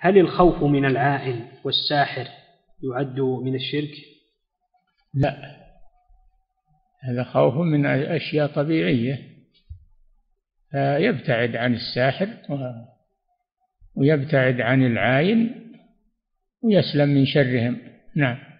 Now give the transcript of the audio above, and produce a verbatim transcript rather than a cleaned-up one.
هل الخوف من العائن والساحر يعد من الشرك؟ لا، هذا خوف من أشياء طبيعية، فيبتعد عن الساحر ويبتعد عن العاين ويسلم من شرهم. نعم.